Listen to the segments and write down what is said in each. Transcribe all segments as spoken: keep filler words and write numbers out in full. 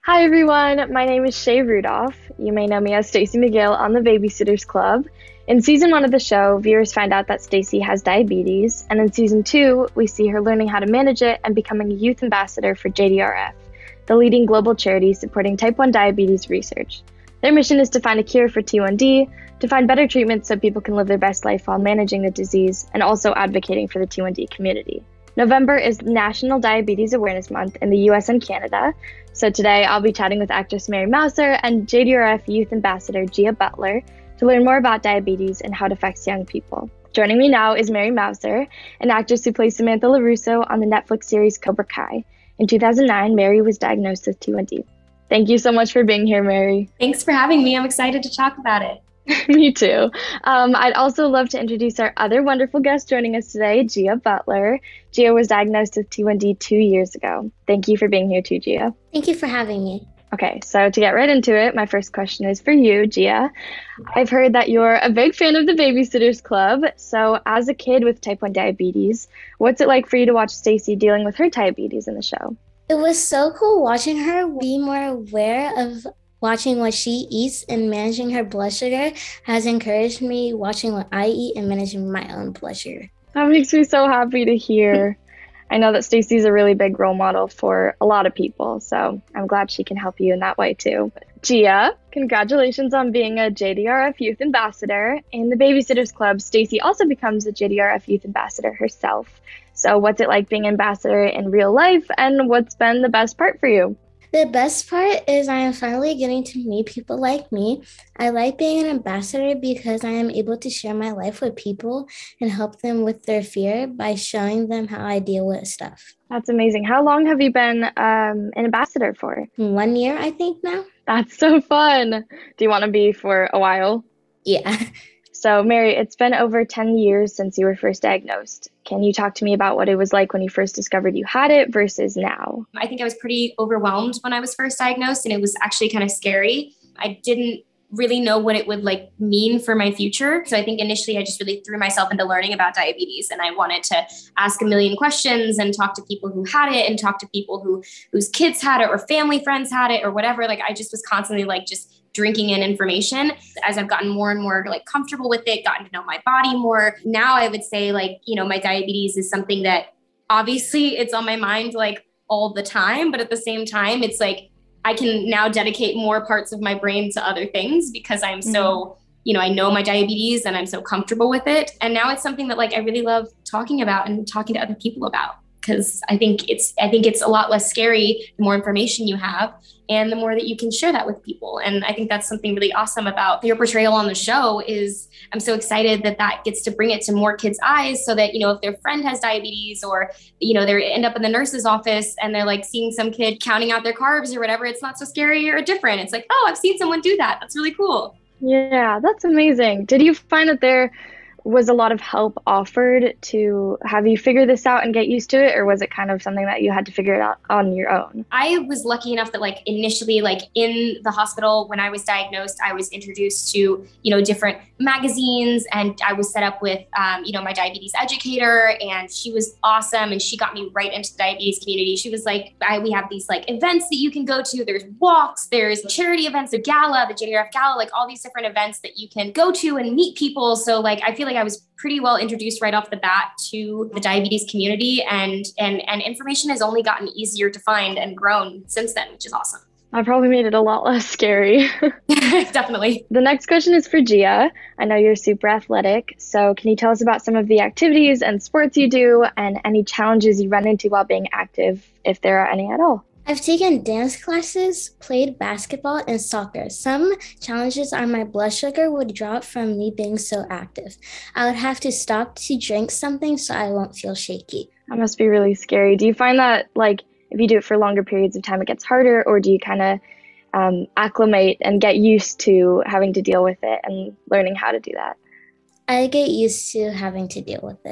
Hi everyone, my name is Shay Rudolph. You may know me as Stacey McGill on the Babysitters Club. In season one of the show, viewers find out that Stacey has diabetes, and in season two, we see her learning how to manage it and becoming a youth ambassador for J D R F, the leading global charity supporting type one diabetes research. Their mission is to find a cure for T one D, to find better treatments so people can live their best life while managing the disease, and also advocating for the T one D community. November is National Diabetes Awareness Month in the U S and Canada, so today I'll be chatting with actress Mary Mouser and J D R F Youth Ambassador Gia Butler to learn more about diabetes and how it affects young people. Joining me now is Mary Mouser, an actress who plays Samantha LaRusso on the Netflix series Cobra Kai. In two thousand nine, Mary was diagnosed with T one D. Thank you so much for being here, Mary. Thanks for having me. I'm excited to talk about it. Me too. Um, I'd also love to introduce our other wonderful guest joining us today, Gia Butler. Gia was diagnosed with T one D two years ago. Thank you for being here too, Gia. Thank you for having me. Okay, so to get right into it, my first question is for you, Gia. I've heard that you're a big fan of the Babysitters Club. So as a kid with type one diabetes, what's it like for you to watch Stacey dealing with her diabetes in the show? It was so cool watching her be more aware of watching what she eats and managing her blood sugar has encouraged me watching what I eat and managing my own blood sugar. That makes me so happy to hear. I know that Stacey's a really big role model for a lot of people, so I'm glad she can help you in that way too. Gia, congratulations on being a J D R F Youth Ambassador. In the Babysitters Club, Stacey also becomes a J D R F Youth Ambassador herself. So what's it like being ambassador in real life, and what's been the best part for you? The best part is I am finally getting to meet people like me. I like being an ambassador because I am able to share my life with people and help them with their fear by showing them how I deal with stuff. That's amazing. How long have you been um, an ambassador for? One year, I think now. That's so fun. Do you want to be for a while? Yeah. So, Mary, it's been over ten years since you were first diagnosed. Can you talk to me about what it was like when you first discovered you had it versus now? I think I was pretty overwhelmed when I was first diagnosed, and it was actually kind of scary. I didn't really know what it would like mean for my future. So I think initially I just really threw myself into learning about diabetes, and I wanted to ask a million questions and talk to people who had it and talk to people who whose kids had it or family friends had it or whatever. Like I just was constantly like just drinking in information. As I've gotten more and more like comfortable with it, gotten to know my body more. Now I would say like, you know, my diabetes is something that obviously it's on my mind like all the time, but at the same time, it's like I can now dedicate more parts of my brain to other things because I'm mm-hmm. so, you know, I know my diabetes and I'm so comfortable with it. And now it's something that like I really love talking about and talking to other people about. Because I think it's I think it's a lot less scary the more information you have and the more that you can share that with people. And I think that's something really awesome about your portrayal on the show is I'm so excited that that gets to bring it to more kids' eyes so that, you know, if their friend has diabetes or, you know, they end up in the nurse's office and they're like seeing some kid counting out their carbs or whatever, it's not so scary or different. It's like, oh, I've seen someone do that. That's really cool. Yeah, that's amazing. Did you find that there was a lot of help offered to have you figure this out and get used to it, or was it kind of something that you had to figure it out on your own? I was lucky enough that like initially like in the hospital when I was diagnosed, I was introduced to, you know, different magazines, and I was set up with, um, you know, my diabetes educator, and she was awesome. And she got me right into the diabetes community. She was like, I, we have these like events that you can go to. There's walks, there's charity events, the gala, the J D R F gala, like all these different events that you can go to and meet people. So like, I feel like I was pretty well introduced right off the bat to the diabetes community, and and and information has only gotten easier to find and grown since then, which is awesome. That probably made it a lot less scary. Definitely. The next question is for Gia. I know you're super athletic, so can you tell us about some of the activities and sports you do and any challenges you run into while being active, if there are any at all? I've taken dance classes, played basketball, and soccer. Some challenges are my blood sugar would drop from me being so active. I would have to stop to drink something so I won't feel shaky. That must be really scary. Do you find that, like, if you do it for longer periods of time, it gets harder, or do you kind of um, acclimate and get used to having to deal with it and learning how to do that? I get used to having to deal with it.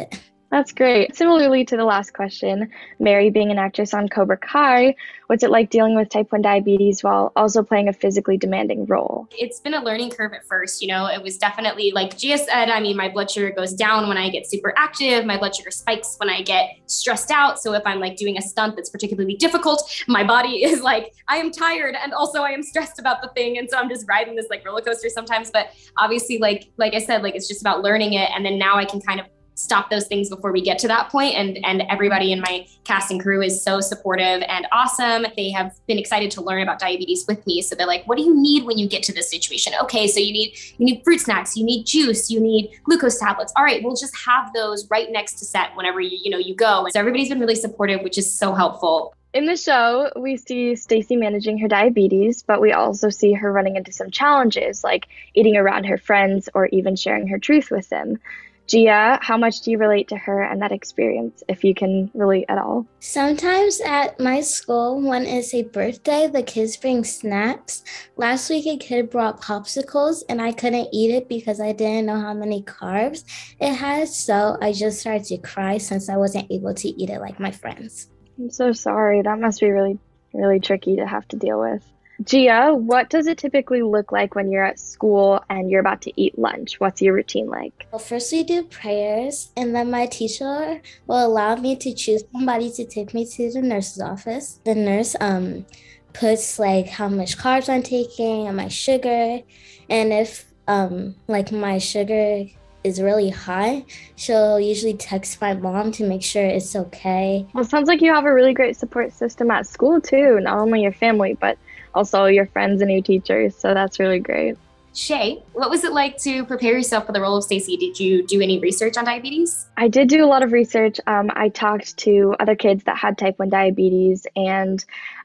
That's great. Similarly to the last question, Mary being an actress on Cobra Kai, what's it like dealing with type one diabetes while also playing a physically demanding role? It's been a learning curve at first. You know, it was definitely like Gia said, I mean, my blood sugar goes down when I get super active. My blood sugar spikes when I get stressed out. So if I'm like doing a stunt that's particularly difficult, my body is like, I am tired and also I am stressed about the thing. And so I'm just riding this like roller coaster sometimes. But obviously, like, like I said, like, it's just about learning it. And then now I can kind of stop those things before we get to that point. And, and everybody in my cast and crew is so supportive and awesome. They have been excited to learn about diabetes with me. So they're like, what do you need when you get to this situation? Okay, so you need, you need fruit snacks, you need juice, you need glucose tablets. All right, we'll just have those right next to set whenever you, you know, you go. So everybody's been really supportive, which is so helpful. In the show, we see Stacey managing her diabetes, but we also see her running into some challenges like eating around her friends or even sharing her truth with them. Gia, how much do you relate to her and that experience, if you can relate at all? Sometimes at my school, when it's a birthday, the kids bring snacks. Last week, a kid brought popsicles, and I couldn't eat it because I didn't know how many carbs it had. So I just started to cry since I wasn't able to eat it like my friends. I'm so sorry. That must be really, really tricky to have to deal with. Gia, what does it typically look like when you're at school and you're about to eat lunch? What's your routine like? Well, first we do prayers, and then my teacher will allow me to choose somebody to take me to the nurse's office. The nurse um puts like how much carbs I'm taking and my sugar, and if um like my sugar is really high, she'll usually text my mom to make sure it's okay. Well, it sounds like you have a really great support system at school too, not only your family, but also your friends and your teachers. So that's really great. Shay, what was it like to prepare yourself for the role of Stacey? Did you do any research on diabetes? I did do a lot of research. Um, I talked to other kids that had type one diabetes, and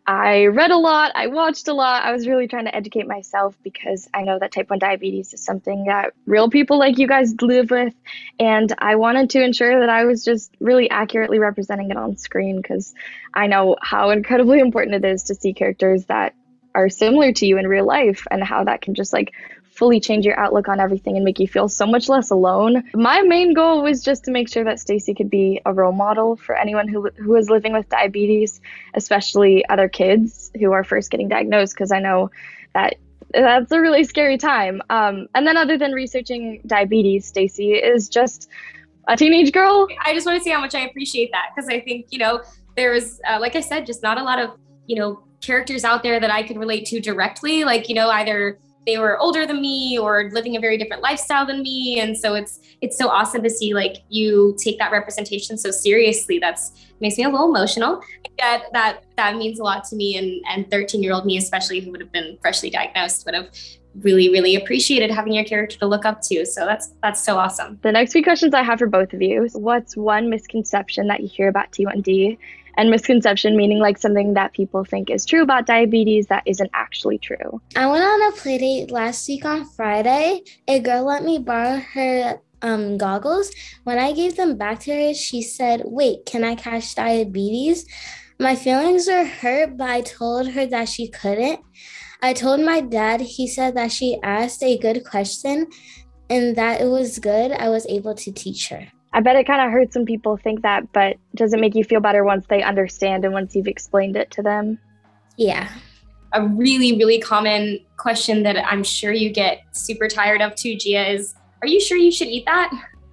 I read a lot. I watched a lot. I was really trying to educate myself because I know that type one diabetes is something that real people like you guys live with. And I wanted to ensure that I was just really accurately representing it on screen because I know how incredibly important it is to see characters that are similar to you in real life and how that can just like fully change your outlook on everything and make you feel so much less alone. My main goal was just to make sure that Stacey could be a role model for anyone who who is living with diabetes, especially other kids who are first getting diagnosed, because I know that that's a really scary time. Um, and then other than researching diabetes, Stacey is just a teenage girl. I just want to say how much I appreciate that because I think, you know, there is, uh, like I said, just not a lot of, you know, characters out there that I could relate to directly. Like, you know, either they were older than me or living a very different lifestyle than me. And so it's it's so awesome to see like you take that representation so seriously. That's makes me a little emotional. That that that means a lot to me, and and thirteen year old me especially, who would have been freshly diagnosed, would have really, really appreciated having your character to look up to. So that's that's so awesome. The next few questions I have for both of you. What's one misconception that you hear about T one D? And misconception meaning like something that people think is true about diabetes that isn't actually true. I went on a play date last week on Friday. A girl let me borrow her um, goggles. When I gave them back to her, she said, "Wait, can I catch diabetes?" My feelings were hurt, but I told her that she couldn't. I told my dad. He said that she asked a good question and that it was good. I was able to teach her. I bet it kind of hurts when people think that, but does it make you feel better once they understand and once you've explained it to them? Yeah. A really, really common question that I'm sure you get super tired of too, Gia, is, are you sure you should eat that?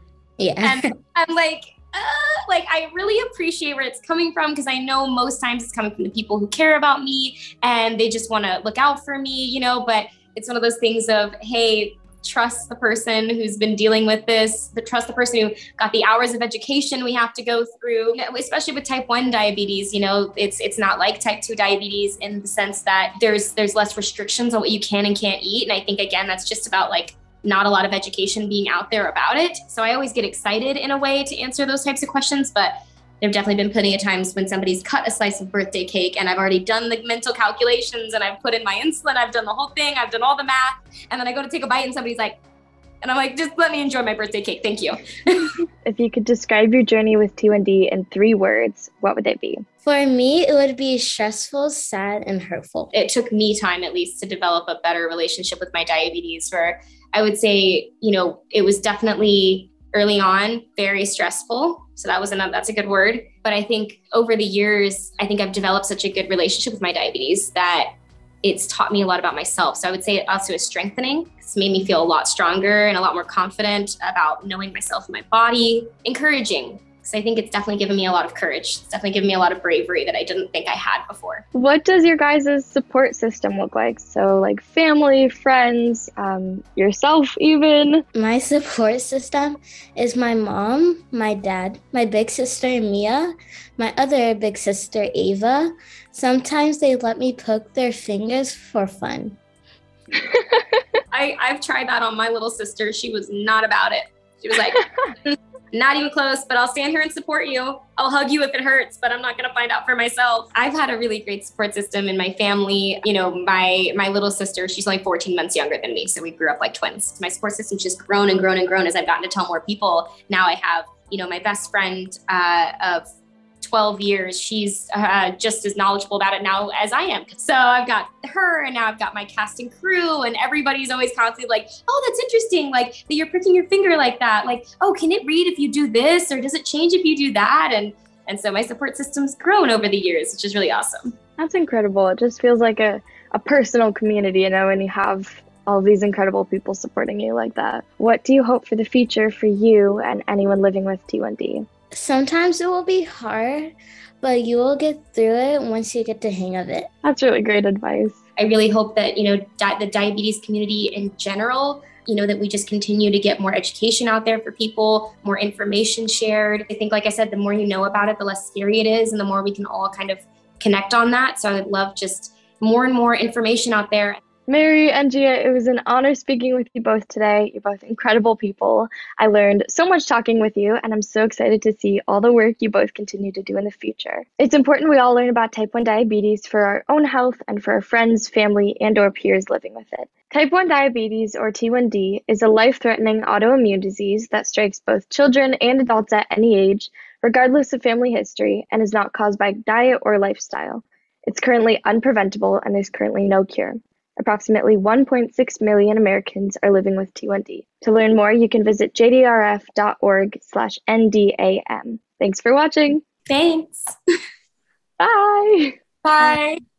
Yeah. And I'm like, uh, like, I really appreciate where it's coming from because I know most times it's coming from the people who care about me and they just want to look out for me, you know, but it's one of those things of, hey, trust the person who's been dealing with this, the trust the person who got the hours of education we have to go through, especially with type one diabetes. You know, it's it's not like type two diabetes in the sense that there's there's less restrictions on what you can and can't eat. And I think, again, that's just about like not a lot of education being out there about it. So I always get excited in a way to answer those types of questions, but there've definitely been plenty of times when somebody's cut a slice of birthday cake and I've already done the mental calculations and I've put in my insulin, I've done the whole thing, I've done all the math, and then I go to take a bite and somebody's like, and I'm like, just let me enjoy my birthday cake, thank you. If you could describe your journey with T one D in three words, what would they be? For me, it would be stressful, sad, and hurtful. It took me time at least to develop a better relationship with my diabetes, where I would say, you know, it was definitely early on very stressful. So that was another, that's a good word. But I think over the years, I think I've developed such a good relationship with my diabetes that it's taught me a lot about myself. So I would say it also is strengthening. It's made me feel a lot stronger and a lot more confident about knowing myself and my body. Encouraging. So I think it's definitely given me a lot of courage. It's definitely given me a lot of bravery that I didn't think I had before. What does your guys' support system look like? So like family, friends, um, yourself even? My support system is my mom, my dad, my big sister Mia, my other big sister Ava. Sometimes they let me poke their fingers for fun. I, I've tried that on my little sister. She was not about it. She was like... Not even close, but I'll stand here and support you. I'll hug you if it hurts, but I'm not going to find out for myself. I've had a really great support system in my family. You know, my my little sister, she's only fourteen months younger than me, so we grew up like twins. My support system's just grown and grown and grown as I've gotten to tell more people. Now I have, you know, my best friend uh, of twelve years. She's uh, just as knowledgeable about it now as I am. So I've got her, and now I've got my cast and crew, and everybody's always constantly like, oh, that's interesting. Like that you're pricking your finger like that. Like, oh, can it read if you do this, or does it change if you do that? And and so my support system's grown over the years, which is really awesome. That's incredible. It just feels like a, a personal community, you know, when you have all these incredible people supporting you like that. What do you hope for the future for you and anyone living with T one D? Sometimes it will be hard, but you will get through it once you get the hang of it. That's really great advice. I really hope that, you know, di- the diabetes community in general, you know, that we just continue to get more education out there for people, more information shared. I think, like I said, the more you know about it, the less scary it is, and the more we can all kind of connect on that. So I would love just more and more information out there. Mary and Gia, it was an honor speaking with you both today. You're both incredible people. I learned so much talking with you, and I'm so excited to see all the work you both continue to do in the future. It's important we all learn about type one diabetes for our own health and for our friends, family, and or peers living with it. Type one diabetes, or T one D, is a life-threatening autoimmune disease that strikes both children and adults at any age, regardless of family history, and is not caused by diet or lifestyle. It's currently unpreventable, and there's currently no cure. Approximately one point six million Americans are living with T one D. To learn more, you can visit j d r f dot org slash N D A M. Thanks for watching. Thanks. Bye. Bye.